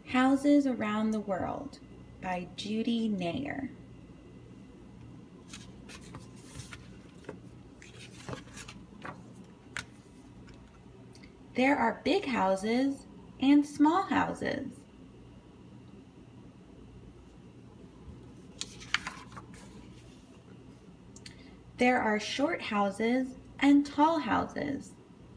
Houses Around the World by Judy. There are big houses and small houses. There are short houses and tall houses.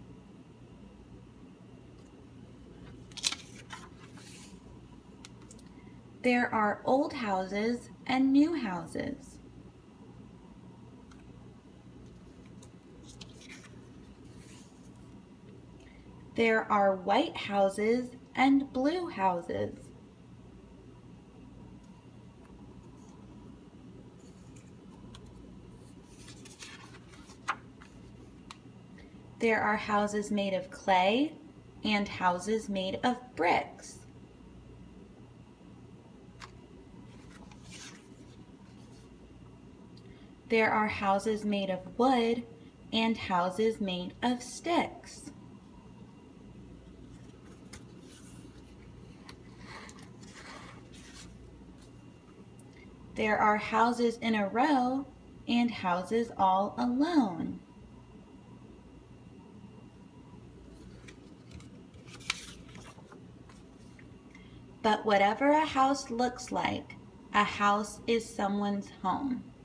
There are old houses and new houses. There are white houses and blue houses. There are houses made of clay and houses made of bricks. There are houses made of wood and houses made of sticks. There are houses in a row and houses all alone. But whatever a house looks like, a house is someone's home.